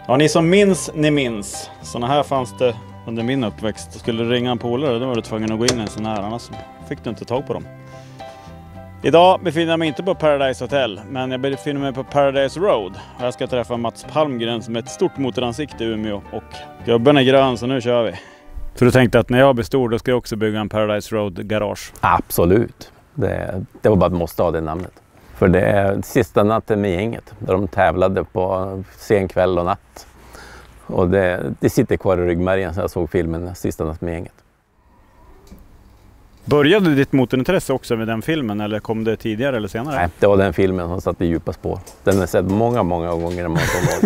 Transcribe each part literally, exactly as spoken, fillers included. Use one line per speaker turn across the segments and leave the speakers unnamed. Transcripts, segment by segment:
Ja, ni som minns, ni minns. Såna här fanns det under min uppväxt. Skulle du ringa en polare, då var du tvungen att gå in i en sån här, annars fick du inte tag på dem. Idag befinner jag mig inte på Paradise Hotel, men jag befinner mig på Paradise Road. Jag ska träffa Mats Palmgren som är ett stort motoransikte i Umeå, och gubben är grön, så nu kör vi. Så du tänkte att när jag blir stor, då ska jag också bygga en Paradise Road garage?
Absolut. Det, det var bara att måste ha det namnet. För det är sista natten med gänget, där de tävlade på sen kväll och natt. Och det, det sitter kvar i ryggmärgen så jag såg filmen Sista natten med gänget.
Började ditt motorintresse också med den filmen, eller kom det tidigare eller senare?
Nej, det var den filmen som satt i djupa spår. Den har sett många, många gånger. Man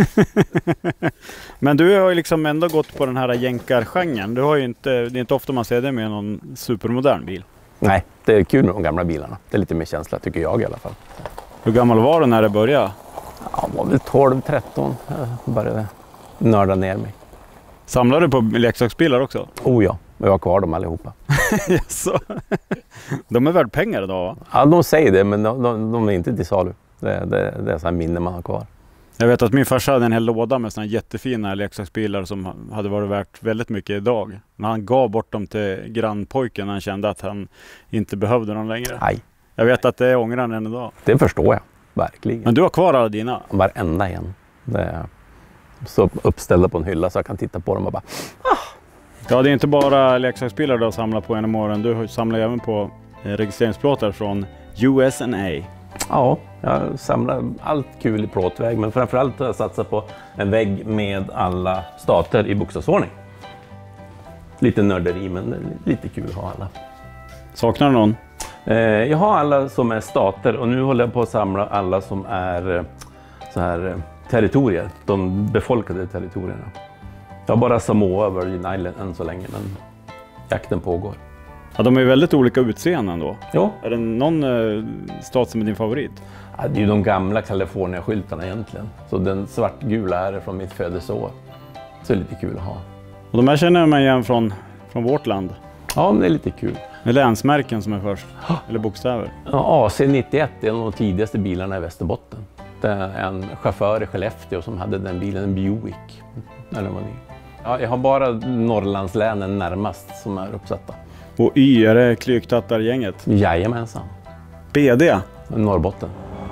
Men du har ju liksom ändå gått på den här jänkargenren. Du har ju inte, det är inte ofta man ser det med någon supermodern bil.
Nej, det är kul med de gamla bilarna. Det är lite mer känsla, tycker jag i alla fall.
Hur gammal var du när det började?
Ja, var väl tolv tretton. Jag började nörda ner mig.
Samlar du på leksaksbilar också?
Oh ja, jag har kvar dem allihopa.
Så. De är värd pengar idag, va?
Ja, de säger det, men de, de, de är inte till salu. Det, det, det är så här minne man har kvar.
Jag vet att min farsa hade en hel låda med såna jättefina leksaksbilar som hade varit värt väldigt mycket idag. Men han gav bort dem till grannpojken när han kände att han inte behövde dem längre.
Nej.
Jag vet att det är ångran än idag.
Det förstår jag, verkligen.
Men du har kvar alla dina?
Varenda en. Det är så uppställda på en hylla så jag kan titta på dem och bara... Ah.
Ja, det är inte bara leksaksbilar du har samlat på genom åren. Du samlar även på registreringsplåtar från U S A.
Ja, jag samlar allt kul i plåtväg, men framförallt har jag satsat på en vägg med alla stater i bokstavsordning. Lite nörderi, men lite kul att ha alla.
Saknar du någon?
Eh, jag har alla som är stater, och nu håller jag på att samla alla som är eh, så här eh, territorier, de befolkade territorierna. Jag har bara Samoa och Virgin Island än så länge, men jakten pågår.
Ja, de är väldigt olika utseenden då.
Ja.
Är det någon eh, stat som är din favorit?
Ja, det är ju de gamla California-skyltarna egentligen. Så den svartgula är från mitt födelseår. Så det är lite kul att ha.
Och de här känner man igen från, från vårt land.
Ja, men det är lite kul.
Med länsmärken som är först, eller bokstäver.
Ja, A C nittioett är en av de tidigaste bilarna i Västerbotten. Det är en chaufför i Skellefteå som hade den bilen, en Buick. Eller vad ni. Ja, jag har bara Norrlandslänen närmast som är uppsatta.
Och Y, är det Klyktattargänget?
Jajamensan.
B D?
Norrbotten.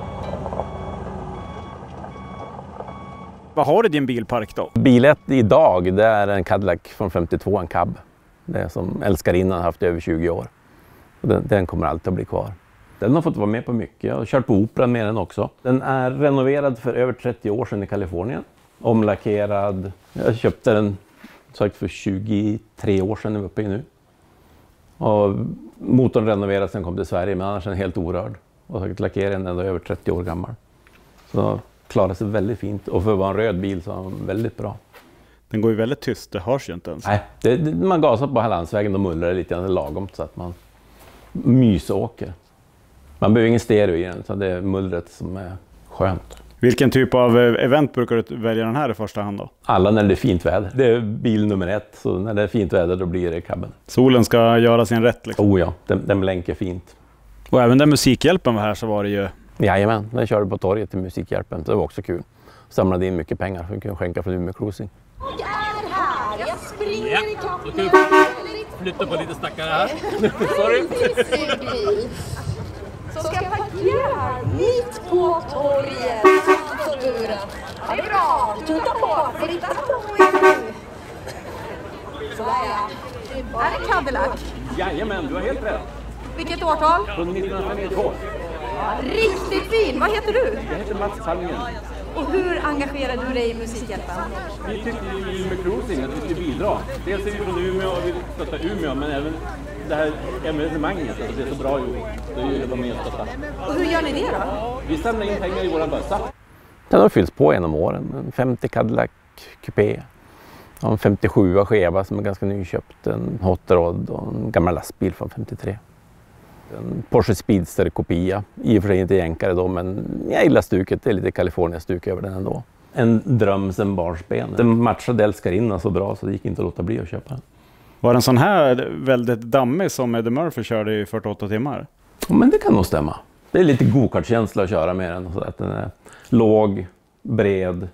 Vad har du i din bilpark då?
Bil ett idag, det är en Cadillac från femtiotvå, en cab. Det är som älskarinnan har haft över tjugo år. Den, den kommer alltid att bli kvar. Den har fått vara med på mycket. Jag har kört på Operan med den också. Den är renoverad för över trettio år sedan i Kalifornien. Omlackerad. Jag köpte den sagt för tjugotre år sedan, är vi uppe i nu. Och motorn renoverades sen kom till Sverige, men annars är den helt orörd. Och sagt lackeringen är över trettio år gammal. Så klarar sig väldigt fint. Och för att vara en röd bil så är den väldigt bra.
Den går ju väldigt tyst, det hörs ju inte ens.
Nej, det, det, man gasar på landsvägen och mullrar lite grann lagom så att man mysåker. Man behöver ingen stereo i den, så det är mullret som är skönt.
Vilken typ av event brukar du välja den här i första hand då?
Alla när det är fint väder. Det är bil nummer ett, så när det är fint väder då blir det cabben.
Solen ska göra sin rätt liksom.
Oh ja, den, den blänker fint.
Och även där Musikhjälpen var här så var det ju...
Jajamän, den körde på torget till Musikhjälpen. Det var också kul. Samlade in mycket pengar för att kunna skänka för Umeå Cruising.
Jag är här, jag springer
ja.
i kapp.
Du flytta på lite stackare här. Sorry.
Så ska jag parkera här mitt på torget. Det är bra, tuta på, flytta på er. Sådär ja. Är det Cadillac?
Jajamän, du har helt rätt.
Vilket årtal?
Från nittonhundrafemtiotvå.
Riktigt fin, vad heter du?
Jag heter Mats Palmgren.
Och hur engagerar du dig i Musikhjälpen?
Vi tycker i Umeå Cruising att vi ska bidra. Dels är vi från Umeå och vill stötta Umeå, men även det här evenemanget, alltså det är så bra gjort. Det är ju de med att stötta.
Och hur gör ni det då?
Vi samlar in pengar i våran bössa. Den har fyllts på genom åren. En femtio Cadillac Coupé. En femtiosju Cheva som är ganska nyköpt. En Hot Rod och en gammal lastbil från femtiotre. En Porsche Speedster-kopia. I och för sig inte jänkare då, men jag gillar stuket. Det är lite California-stuk över den ändå. En dröm sen barnsben. Den matchade älskarinnan så bra så det gick inte att låta bli att köpa den.
Var den sån här väldigt dammig som Eddie Murphy körde i fyrtioåtta timmar?
Ja, men det kan nog stämma. Det är lite go-kart-känsla att köra med den. Så att den är låg, bred,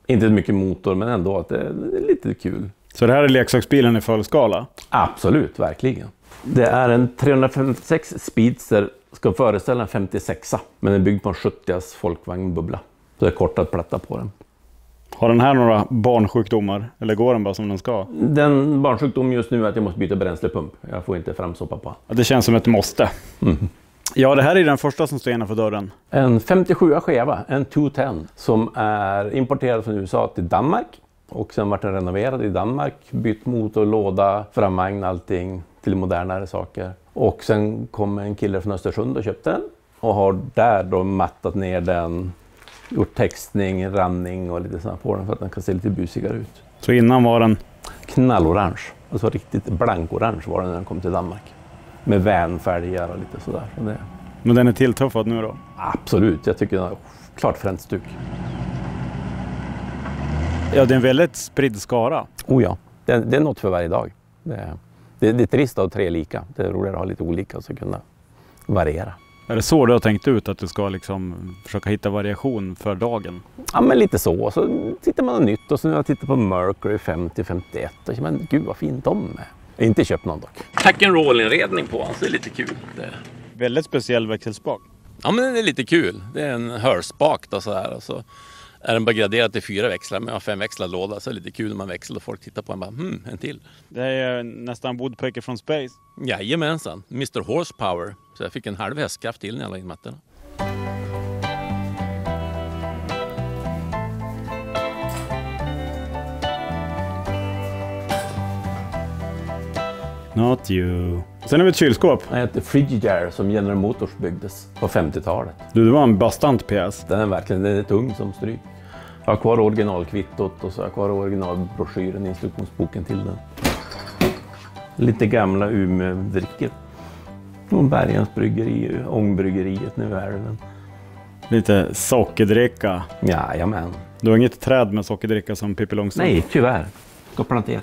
Inte mycket motor, men ändå att det är lite kul.
Så det här är leksaksbilen i fullskala?
Absolut, verkligen. Det är en trehundrafemtiosex Speedster, ska föreställa en femtiosexa, men den är byggd på en sjuttio folkvagnbubbla. Så det är kortad platta på den.
Har den här några barnsjukdomar? Eller går den bara som den ska?
Den barnsjukdom just nu är att jag måste byta bränslepump. Jag får inte framsoppa på.
Ja, det känns som ett måste.
Mm.
Ja, det här är den första som står innanför dörren.
En femtiosju skeva, en tvåhundratio, som är importerad från U S A till Danmark. Och sen vart den renoverad i Danmark. Bytt motor, låda, framvagn, allting till modernare saker. Och sen kom en kille från Östersund och köpte den. Och har där då mattat ner den, gjort textning, ranning och lite sånt på den för att den kan se lite busigare ut.
Så innan var den?
Knallorange. Alltså riktigt blankorange var den när den kom till Danmark. Med vänfärger och lite sådär. Så det...
Men den är tilltuffad nu då?
Absolut, jag tycker den har klart fränt stuk.
Ja, det är en väldigt spridd skara.
Oh ja, det, det är något för varje dag. Det, det, det är trist att ha tre lika. Det är roligare att ha lite olika och så kunna variera.
Är det så du har tänkt ut att du ska liksom försöka hitta variation för dagen?
Ja, men lite så. Så tittar man på nytt och så när jag tittar på Mercury femtio femtioett och så, men gud vad fint de är. Jag har inte köpt någon dock. Tack en roll-inredning på, så det är lite kul. Det...
Väldigt speciell växelspak.
Ja, men det är lite kul. Det är en hörspak då så här och så är den bara graderad till fyra växlar, men jag har fem växlar låda, så är det lite kul när man växlar och folk tittar på en bara, hmm, en till.
Det är nästan Woodpecker från Space.
Jajamensan, mister Horsepower. Så jag fick en halv hästkraft till när jag la in mattorna.
Not you. Sen har vi ett kylskåp.
Det heter Frigidaire som General Motors byggdes på femtiotalet.
Du, det var en bastant pjäs.
Den är verkligen, den är tung som stryk. Jag har kvar originalkvittot och så har jag kvar originalbroschyren, instruktionsboken till den. Lite gamla Umeå-dricker. Från Bergens bryggeri, Ångbryggeriet nu är den.
Lite sockerdricka.
Jajamän.
Du har inget träd med sockerdricka som Pippi Långstrump?
Nej, tyvärr. Ska plantera.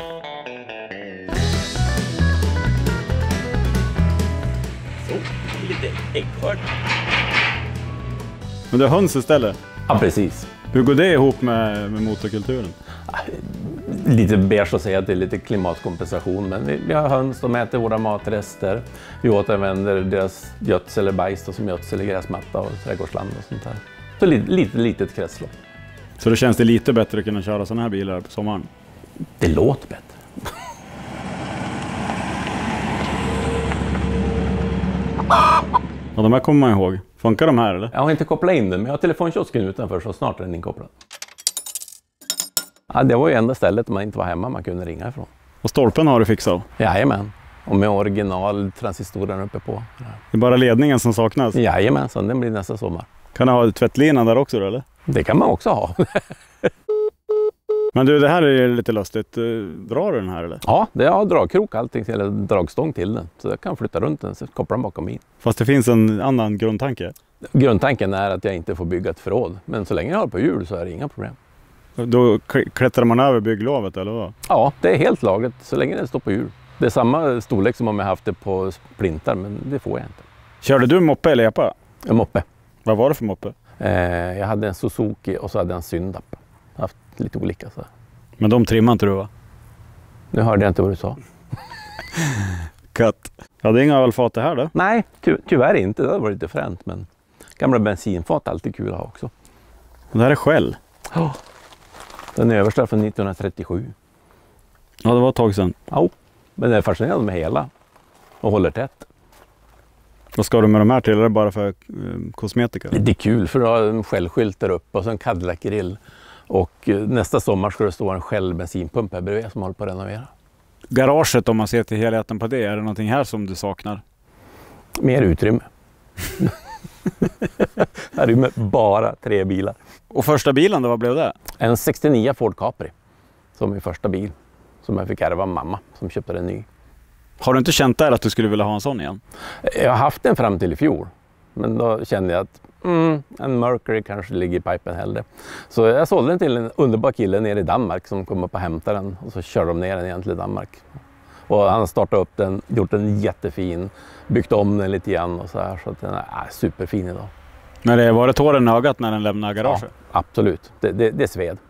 Så, lite äggskörd.
Men du har höns istället?
Ja, precis.
Hur går det ihop med, med motorkulturen?
Lite beige att säga att det är lite klimatkompensation, men vi, vi har höns, de äter våra matrester. Vi återvänder deras gödsel eller bajs som gödsel i gräsmatta och trädgårdsland och sånt där. Så lite, lite litet kretslopp.
Så då känns det lite bättre att kunna köra sådana här bilar på sommaren?
Det låter bättre.
Ja, de här kommer man ihåg. Funkar de här eller?
Jag har inte kopplat in den, men jag har telefonkiosken utanför så snart är den inkopplad. Ja, det var ju enda stället man inte var hemma man kunde ringa ifrån.
Och stolpen har du fixat?
Jajamän. Och med original transistorer uppe på.
Det är bara ledningen som saknas?
Jajamän, så den blir nästa sommar.
Kan du ha tvättlinan där också då, eller?
Det kan man också ha.
Men du, det här är lite lustigt. Drar du den här eller?
Ja, det har dragkrok allting, eller dragstång till den. Så jag kan flytta runt den så kopplar den bakom in.
Fast det finns en annan grundtanke?
Grundtanken är att jag inte får bygga ett förråd. Men så länge jag har på hjul så är det inga problem.
Då klättrar man över bygglovet eller vad?
Ja, det är helt laget så länge det står på hjul. Det är samma storlek som om jag haft det på splintar, men det får jag inte.
Körde du moppe eller epa?
En moppe.
Vad var det för moppe?
Eh, jag hade en Suzuki och så hade jag en Syndap. Jag har haft lite olika så.
Men de trimmar inte du va?
Nu hörde jag inte vad du sa.
Katt. Ja, det är inga ölfat det här då?
Nej, ty tyvärr inte. Det var lite fränt, men gamla bensinfat är alltid kul att ha också.
Och det här är Shell?
Ja. Den är översta från nittonhundratrettiosju.
Ja, det var ett tag sedan.
Ja, men det är fascinerande med hela och håller tätt.
Vad ska du med de här till? Är det bara för eh, kosmetika?
Det är kul för att ha en Shell-skylt där uppe och så en Cadillac-grill. Och eh, nästa sommar ska det stå en Shell-bensinpump här bredvid som håller på att renovera.
Garaget, om man ser till helheten på det, är det någonting här som du saknar?
Mer utrymme. Här rymmer bara tre bilar.
Och första bilen då, vad blev det?
En sextionio Ford Capri som min första bil. Som jag fick ärva av mamma som köpte den ny.
Har du inte känt där att du skulle vilja ha en sån igen?
Jag har haft den fram till i fjol. Men då kände jag att mm, en Mercury kanske ligger i pipen hellre. Så jag sålde den till en underbar kille nere i Danmark som kom upp och hämtade den. Och så körde de ner den igen till Danmark. Och han startade upp den, gjort den jättefin, byggt om den lite grann och så här. Så att den är superfin idag.
Men det var det tåren i ögat när den lämnade garaget?
Ja, absolut. Det, det, det sved.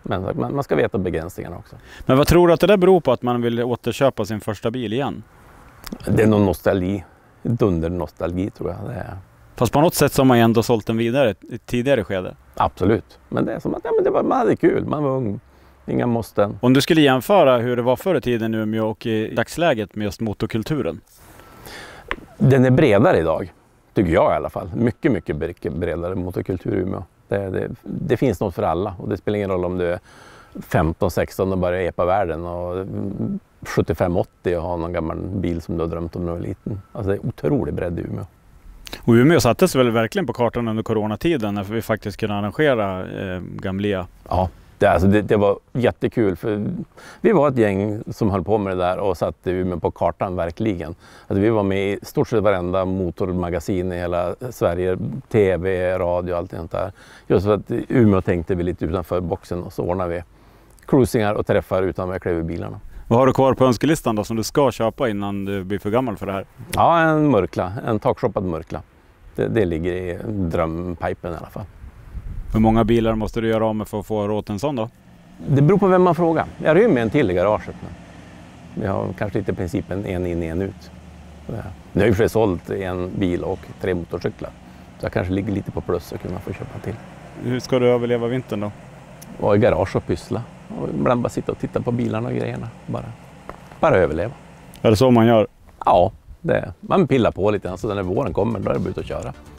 Men man, man ska veta begränsningarna också.
Men vad tror du att det där beror på, att man vill återköpa sin första bil igen?
Det är nog nostalgi. Dunder nostalgi tror jag det är.
Fast på något sätt så har man ju ändå sålt den vidare i ett tidigare skede.
Absolut. Men det är som att ja, men det var, man hade kul. Man var ung. Inga måsten.
Om du skulle jämföra hur det var förr i tiden i Umeå och i dagsläget med just motorkulturen?
Den är bredare idag. Tycker jag i alla fall. Mycket, mycket bredare motorkultur i Umeå. Det, det, det finns något för alla. Och det spelar ingen roll om du är femton sexton och börjar epa världen. Och sjuttiofem åttio och har någon gammal bil som du har drömt om när du var liten. Alltså det är otroligt bredd i Umeå.
Och Umeå sattes väl verkligen på kartan under coronatiden när vi faktiskt kunde arrangera eh, Gamlea.
Ja, det, alltså det, det var jättekul. För vi var ett gäng som höll på med det där och satte Umeå på kartan verkligen. Alltså vi var med i stort sett varenda motormagasin i hela Sverige. Tv, radio och allt sånt där. Just för att Umeå tänkte vi lite utanför boxen och så ordnade vi cruisingar och träffar utan att klä i bilarna.
Vad har du kvar på önskelistan då som du ska köpa innan du blir för gammal för det här?
Ja, en mörkla. En takshoppad mörkla. Det, det ligger i drömpipen i alla fall.
Hur många bilar måste du göra av med för att få råd en sån då?
Det beror på vem man frågar. Jag rymmer en till i garaget. Vi har kanske inte principen en in, en ut. Nu har jag ju sålt en bil och tre motorcyklar. Så jag kanske ligger lite på plus och kunna få köpa till.
Hur ska du överleva vintern då?
Vara i garage och pyssla. Och ibland bara sitta och titta på bilarna och grejerna. Bara, bara överleva.
Är det så man gör?
Ja, det, man pillar på lite. Så när våren kommer då är det ut att köra.